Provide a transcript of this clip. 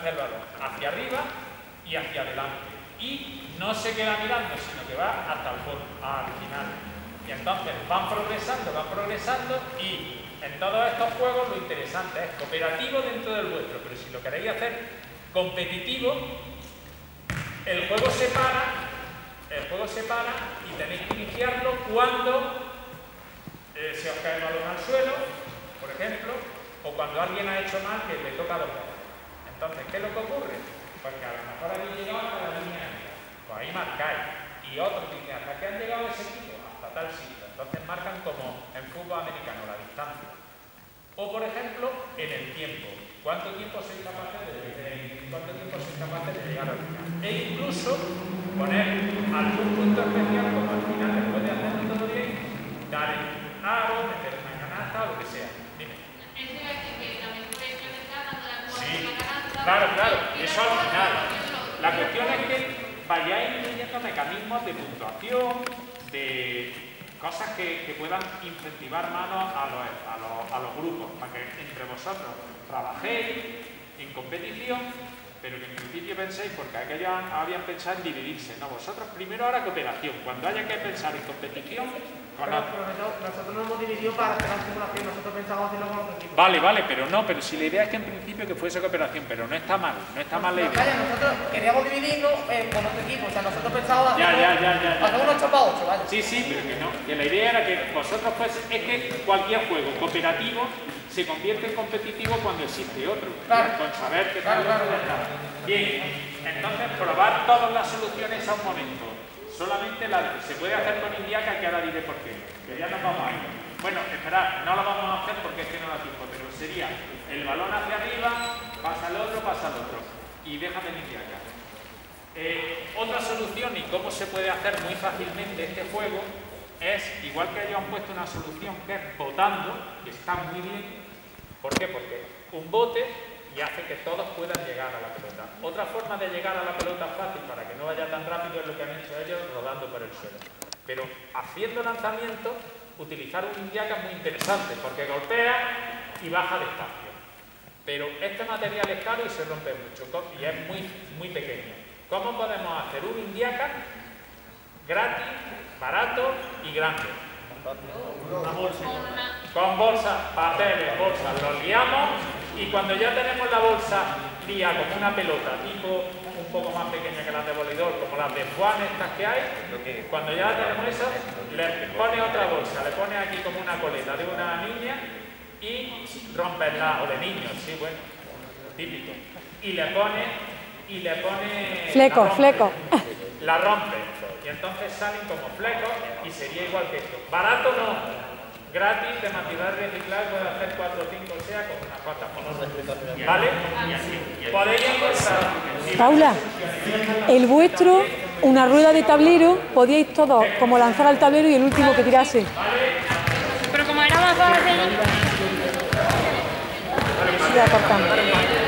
el balón hacia arriba y hacia adelante. Y no se queda mirando, sino que va hasta el fondo, al final. Y entonces van progresando y en todos estos juegos lo interesante es cooperativo dentro del vuestro, pero si lo queréis hacer competitivo, el juego se para y tenéis que iniciarlo cuando se os cae el balón al suelo, por ejemplo, o cuando alguien ha hecho mal que le toca dos veces. Entonces, ¿qué es lo que ocurre? Pues que a lo mejor habéis llegado hasta la línea negra, pues ahí marcáis, y otros dicen, ¿hasta qué han llegado ese equipo? Hasta tal sitio. Entonces marcan como en fútbol americano la distancia. O, por ejemplo, en el tiempo. ¿Cuánto tiempo sois capaces de llegar al final? E incluso poner algún punto especial, como al final, después de hacerlo todo bien, dar el aro, meter una canasta o lo que sea. Dime. Sí, claro, y eso al final. La cuestión es que vayáis leyendo mecanismos de puntuación, de cosas que puedan incentivar más a los grupos, para que entre vosotros trabajéis en competición, pero que en principio penséis, porque aquellos habían pensado en dividirse, no, vosotros primero ahora cooperación, cuando haya que pensar en competición, con otros. Nosotros nos hemos dividido para hacer la simulación, nosotros pensamos hacerlo con otro equipo. Vale, pero si la idea es que en principio que fuese cooperación, pero no está mal la idea. Vaya, nosotros queríamos dividirnos con otro equipo, o sea, nosotros pensábamos hacer un 8 para 8, ¿vale? Sí, pero que no, que la idea era que vosotros es que cualquier juego cooperativo se convierte en competitivo cuando existe otro, claro, con saber que claro. Bien, entonces probar todas las soluciones a un momento. Solamente se puede hacer con Indiaca, que ahora diré por qué, que ya nos vamos a ir. Bueno, esperad, no lo vamos a hacer porque es que no da tiempo, pero sería el balón hacia arriba, pasa al otro, y déjame en Indiaca. Otra solución, y cómo se puede hacer muy fácilmente este juego, es, igual que ellos han puesto una solución que es botando, que está muy bien. ¿Por qué? Porque un bote y hace que todos puedan llegar a la pelota. Otra forma de llegar a la pelota fácil para que no vaya tan rápido es lo que han hecho ellos rodando por el suelo. Pero haciendo lanzamientos, utilizar un Indiaca es muy interesante porque golpea y baja despacio. Pero este material es caro y se rompe mucho y es muy pequeño. ¿Cómo podemos hacer un Indiaca gratis, barato y grande? Una bolsa. Con bolsas, papeles, bolsas, los liamos y cuando ya tenemos la bolsa lía como una pelota, tipo un poco más pequeña que las de voleibol, como las de Juan estas que hay, cuando ya tenemos eso, le pone otra bolsa, le pone aquí como una coleta de una niña y romperla, o de niños, sí, bueno, típico, y le pone fleco. La rompe, y entonces salen como flecos y sería igual que esto. Barato no. Gratis, de material reciclado, puede hacer 4 o 5, o sea, con unas cuantas fotos. ¿Vale? Podéis encontrar... Paula, el vuestro, una rueda de tablero, podíais todos como lanzar al tablero y el último que tirase. Pero como era más fácil... Ya cortamos.